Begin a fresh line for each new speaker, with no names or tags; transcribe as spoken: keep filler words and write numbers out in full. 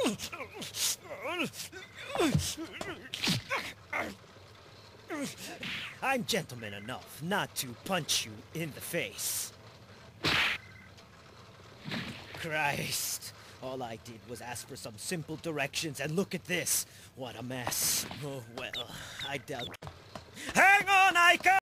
I'm gentleman enough not to punch you in the face. Christ. All I did was ask for some simple directions, and look at this. What a mess. Oh, well, I doubt... Hang on, Aika!